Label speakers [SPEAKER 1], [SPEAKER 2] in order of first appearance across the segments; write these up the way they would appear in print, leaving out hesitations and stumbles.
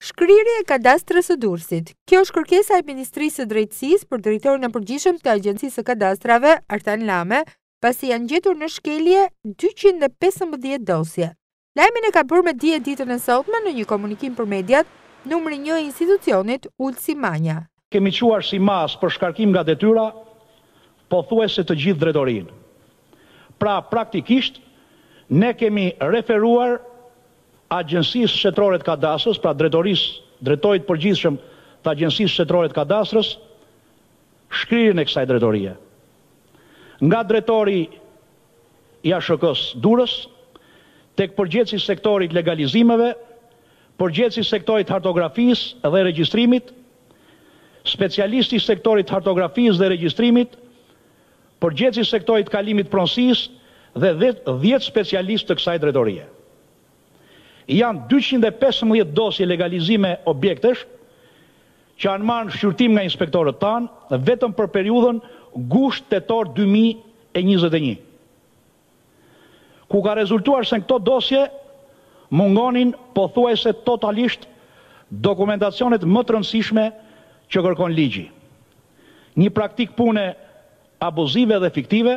[SPEAKER 1] Shkrirje e kadastrës së Durrësit. Kjo është kërkesa e Ministrisë së Drejtësisë për drejtorin e përgjithshëm të Agjencisë së Kadastrave, Artan Lame, pasi janë gjetur në shkelje 215 dosje. Lajmin e ka bërë me dije ditën e sotme në një komunikim për mediat, numri 1 i institucionit Ulsi Manja.
[SPEAKER 2] Kemi quar si mas për shkarkim nga detyra, pothuajse të gjithë drejtorinë. Pra, praktikisht, ne kemi referuar Agjencisë Shtetërore të Kadastrës, pra drejtorit përgjithshëm të Agjencisë Shtetërore të Kadastrës, shkrirjen e kësaj drejtorie. Nga drejtori i ASHK-s Durrës, tek përgjithësi i sektorit legalizimeve, përgjithësi i sektorit hartografisë dhe regjistrimit, specialisti i sektorit hartografisë dhe regjistrimit, përgjithësi i sektorit kalimit pronësisë dhe 10 specialistë të kësaj drejtorie. Janë 215 dosje legalizime objektesh që janë marrë në shqyrtim nga inspektorët tanë vetëm për periudhën gusht-tetor 2021. Ku ka rezultuar se në këto dosje mungonin pothuajse totalisht dokumentacionet më të rëndësishme që kërkon ligji. Një praktik pune abuzive dhe fiktive,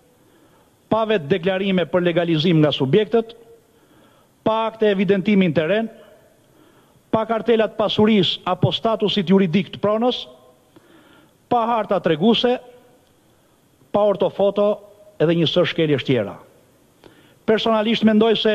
[SPEAKER 2] pa vetë deklarime për legalizim nga subjektet, pa akte evidentimi në teren, pa kartelat pasuris apo statusit juridik të pronës, pa harta treguse, pa ortofoto edhe një sër shkeljesh tjera. Personalisht mendoj se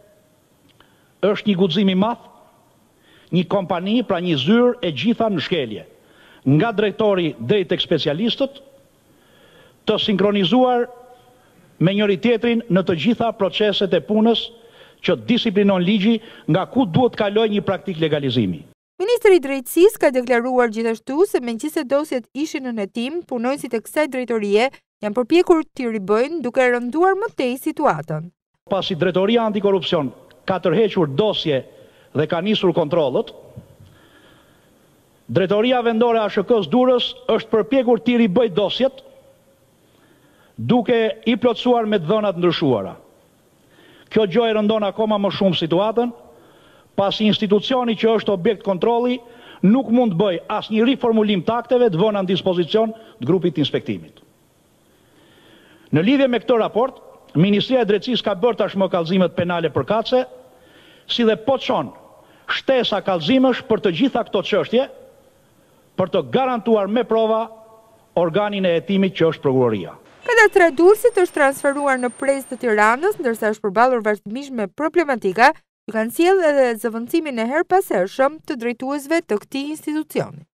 [SPEAKER 2] është një guxim i madh, një kompani, pra një zyrë e gjitha në shkelje, nga drejtori drejt tek specialistët, të sinkronizuar me njëri tjetrin në të gjitha proceset e punës që disiplinon ligji nga ku duhet kaloj një praktik legalizimi.
[SPEAKER 1] Ministri i Drejtësisë ka deklaruar gjithashtu se megjithëse dosjet ishin në hetim, punojësit e kësaj drejtorie janë përpjekur t'i ribëjnë duke rënduar më tej situatën.
[SPEAKER 2] Pasi Drejtoria Antikorrupsion ka tërhequr dosje dhe ka nisur kontrollët, Drejtoria Vendore e ASHK-s Durrës është përpjekur t'i ribëjë dosjet duke i plotësuar me dhëna të ndryshuara. Kjo gjë e rëndon akoma më shumë situatën, pasi institucioni që është objekt kontrolli nuk mund të bëj asnjë riformulim të akteve të vëna në dispozicion të grupit të inspektimit. Në lidhje me këtë raport, Ministria e Drejtësisë ka bërë tashmë kallëzimet penale përkatëse, si dhe po çon shtesa kallëzimesh për të gjitha këto çështje, për të garantuar me prova organin e hetimit që është prokuroria.
[SPEAKER 1] Kadastra e Durrësit është transferuar në Prezë të Tiranës, ndërsa është përballur vazhdimisht me problematika që kanë sjellë edhe zëvendësimin e her pas hershëm të drejtuesve të këtij institucioni.